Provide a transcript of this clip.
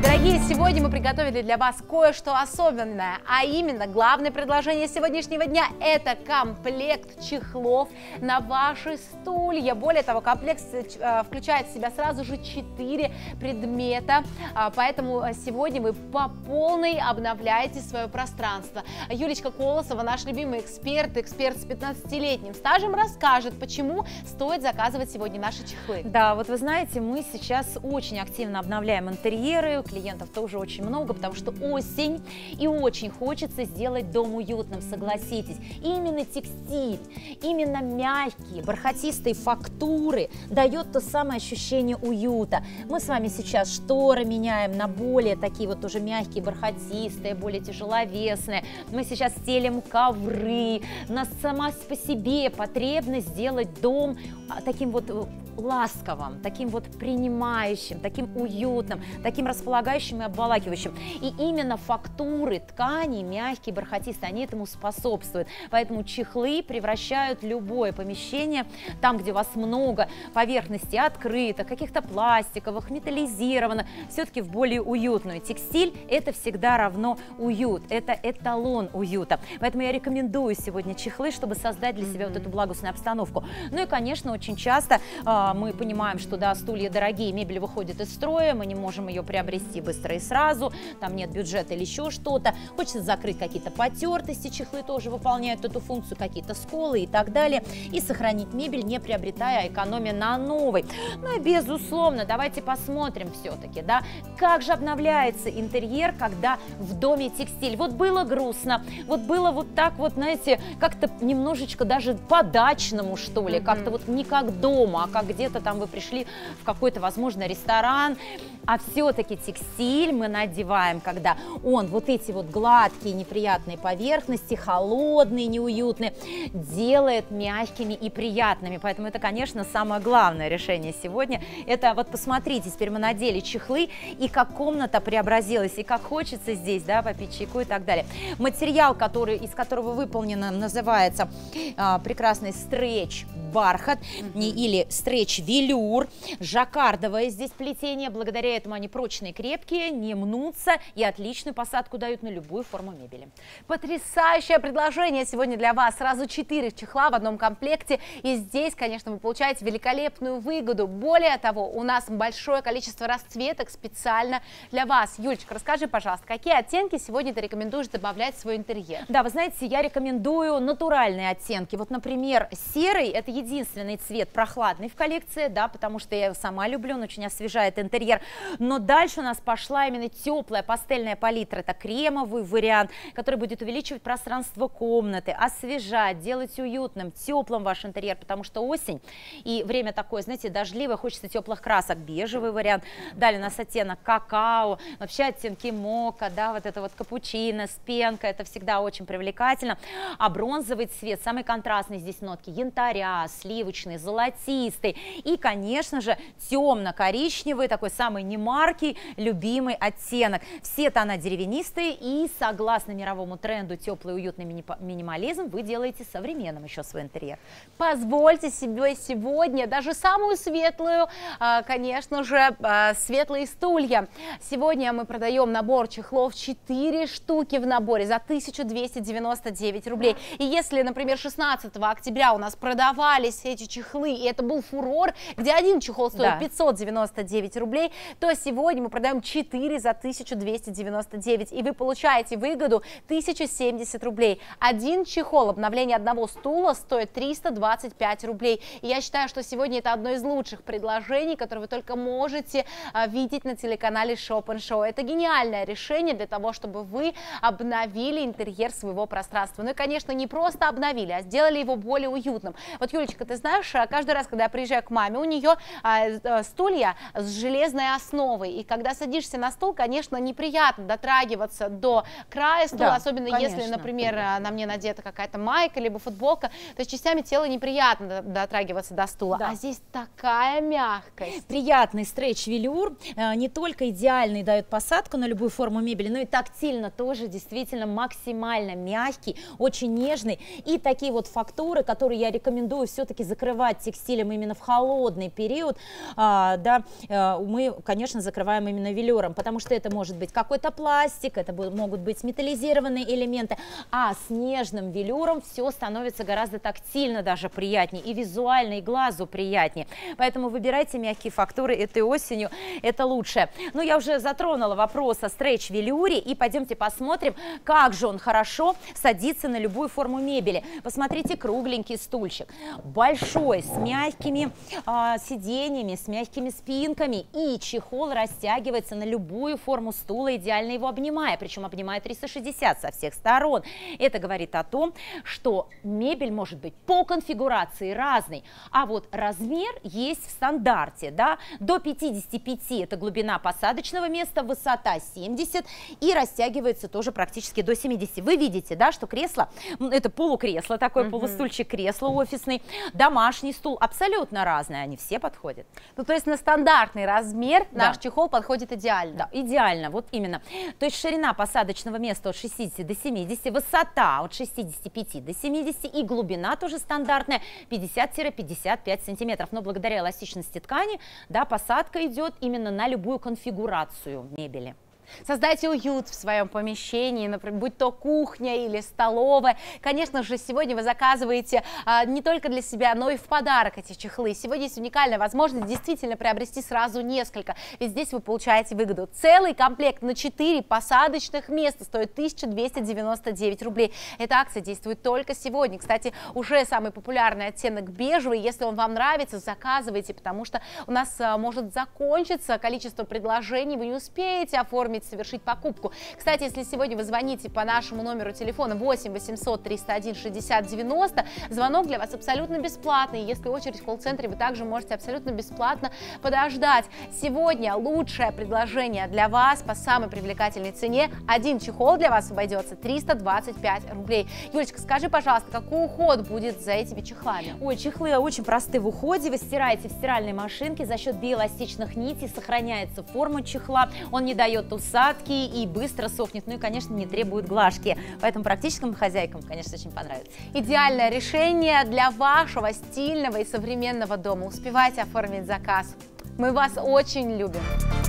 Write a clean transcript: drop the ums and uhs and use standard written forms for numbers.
Дорогие, сегодня мы приготовили для вас кое-что особенное, а именно главное предложение сегодняшнего дня – это комплект чехлов на ваши стулья. Более того, комплект включает в себя сразу же 4 предмета, поэтому сегодня вы по полной обновляете свое пространство. Юлечка Колосова, наш любимый эксперт с 15-летним стажем, расскажет, почему стоит заказывать сегодня наши чехлы. Да, вот вы знаете, мы сейчас очень активно обновляем интерьеры, клиентов тоже очень много, потому что осень, и очень хочется сделать дом уютным, согласитесь. И именно текстиль, именно мягкие, бархатистые фактуры дает то самое ощущение уюта. Мы с вами сейчас шторы меняем на более такие вот уже мягкие, бархатистые, более тяжеловесные. Мы сейчас стелим ковры. У нас сама по себе потребность сделать дом таким вот ласковым, таким вот принимающим, таким уютным, таким располагающим и обволакивающим. И именно фактуры тканей, мягкие, бархатистые, они этому способствуют. Поэтому чехлы превращают любое помещение, там, где у вас много поверхностей открытых, каких-то пластиковых, металлизированных, все-таки в более уютную. Текстиль – это всегда равно уют, это эталон уюта. Поэтому я рекомендую сегодня чехлы, чтобы создать для себя вот эту благостную обстановку. Ну и, конечно, очень часто мы понимаем, что да, стулья дорогие, мебель выходит из строя, мы не можем ее приобрести быстро и сразу, там нет бюджета или еще что-то. Хочется закрыть какие-то потертости, чехлы тоже выполняют эту функцию, какие-то сколы и так далее, и сохранить мебель, не приобретая, а экономия на новой. Ну и безусловно, давайте посмотрим все-таки, да, как же обновляется интерьер, когда в доме текстиль. Вот было грустно, вот было вот так вот, знаете, как-то немножечко даже по-дачному, что ли, как-то вот не как дома, а как где-то там вы пришли в какой-то, возможно, ресторан, а все-таки текстиль мы надеваем, когда он вот эти вот гладкие, неприятные поверхности, холодные, неуютные, делает мягкими и приятными. Поэтому это, конечно, самое главное решение сегодня. Это вот посмотрите, теперь мы надели чехлы, и как комната преобразилась, и как хочется здесь, да, попить чайку и так далее. Материал, из которого выполнено, называется прекрасный стретч бархат или стретч-велюр, жаккардовое здесь плетение, благодаря этому они прочные, крепкие, не мнутся и отличную посадку дают на любую форму мебели. Потрясающее предложение сегодня для вас, сразу 4 чехла в одном комплекте, и здесь, конечно, вы получаете великолепную выгоду. Более того, у нас большое количество расцветок специально для вас. Юлечка, расскажи, пожалуйста, какие оттенки сегодня ты рекомендуешь добавлять в свой интерьер? Да, вы знаете, я рекомендую натуральные оттенки. Вот, например, серый – это единственный цвет прохладный в коллекции, да, потому что я его сама люблю, он очень освежает интерьер. Но дальше у нас пошла именно теплая пастельная палитра. Это кремовый вариант, который будет увеличивать пространство комнаты, освежать, делать уютным, теплым ваш интерьер, потому что осень и время такое, знаете, дождливое, хочется теплых красок. Бежевый вариант. Далее у нас оттенок какао, вообще оттенки мока, да, вот это вот капучино с пенкой, это всегда очень привлекательно. А бронзовый цвет, самый контрастный здесь нотки янтаря, сливочный, золотистый и, конечно же, темно-коричневый, такой самый немаркий, любимый оттенок. Все тона деревянистые, и согласно мировому тренду теплый уютный минимализм вы делаете современным еще свой интерьер. Позвольте себе сегодня даже самую светлую, конечно же, светлые стулья. Сегодня мы продаем набор чехлов 4 штуки в наборе за 1299 рублей. И если, например, 16 октября у нас продавались эти чехлы, и это был фурор, где один чехол стоил 599 рублей, то сегодня мы продаем 4 за 1299, и вы получаете выгоду 1070 рублей. Один чехол, обновление одного стула, стоит 325 рублей. И я считаю, что сегодня это одно из лучших предложений, которые вы только можете видеть на телеканале Shop & Show. Это гениальное решение для того, чтобы вы обновили интерьер своего пространства. Ну и, конечно, не просто обновили, а сделали его более уютным. Вот, Юлечка, ты знаешь, каждый раз, когда я приезжаю к маме, у нее стулья с железной основой. И когда садишься на стул, конечно, неприятно дотрагиваться до края стула, да, особенно конечно, если, например, на мне надета какая-то майка либо футболка, то есть частями тела неприятно дотрагиваться до стула. Да. А здесь такая мягкость. Приятный стретч-велюр, не только идеальный дает посадку на любую форму мебели, но и тактильно тоже действительно максимально мягкий, очень нежный. И такие вот фактуры, которые я рекомендую все-таки закрывать текстилем именно в холодный период, мы, конечно, закрываем именно велюром, потому что это может быть какой-то пластик, это могут быть металлизированные элементы, а с нежным велюром все становится гораздо тактильно даже приятнее, и визуально, и глазу приятнее. Поэтому выбирайте мягкие фактуры этой осенью, это лучше. Ну, я уже затронула вопрос о стретч-велюре, и пойдемте посмотрим, как же он хорошо садится на любую форму мебели. Посмотрите, кругленький стульчик, большой, с мягкими сиденьями, с мягкими спинками, и чехол растягивается на любую форму стула, идеально его обнимая, причем обнимая 360 со всех сторон. Это говорит о том, что мебель может быть по конфигурации разной, а вот размер есть в стандарте, да, до 55 это глубина посадочного места, высота 70 и растягивается тоже практически до 70. Вы видите, да, что кресло, это полукресло, такой полустульчик кресло офисный, домашний стул, абсолютно разные, они все подходят. Ну, то есть на стандартный размер наш чехол подходит идеально. Да, идеально, вот именно. То есть ширина посадочного места от 60 до 70, высота от 65 до 70 и глубина тоже стандартная 50-55 сантиметров. Но благодаря эластичности ткани, да, посадка идет именно на любую конфигурацию мебели. Создайте уют в своем помещении, например, будь то кухня или столовая. Конечно же, сегодня вы заказываете не только для себя, но и в подарок эти чехлы. Сегодня есть уникальная возможность действительно приобрести сразу несколько, ведь здесь вы получаете выгоду. Целый комплект на 4 посадочных места стоит 1299 рублей. Эта акция действует только сегодня. Кстати, уже самый популярный оттенок бежевый. Если он вам нравится, заказывайте, потому что у нас может закончиться количество предложений, вы не успеете оформить, совершить покупку. Кстати, если сегодня вы звоните по нашему номеру телефона 8 800 301 60 90, звонок для вас абсолютно бесплатный. Если очередь в колл-центре, вы также можете абсолютно бесплатно подождать. Сегодня лучшее предложение для вас по самой привлекательной цене. Один чехол для вас обойдется 325 рублей. Юлечка, скажи, пожалуйста, какой уход будет за этими чехлами? Ой, чехлы очень просты в уходе. Вы стираете в стиральной машинке, за счет биоэластичных нитей сохраняется форма чехла, он не дает усадки и быстро сохнет, ну и, конечно, не требует глажки. Поэтому практическим хозяйкам, конечно, очень понравится. Идеальное решение для вашего стильного и современного дома. Успевайте оформить заказ. Мы вас очень любим.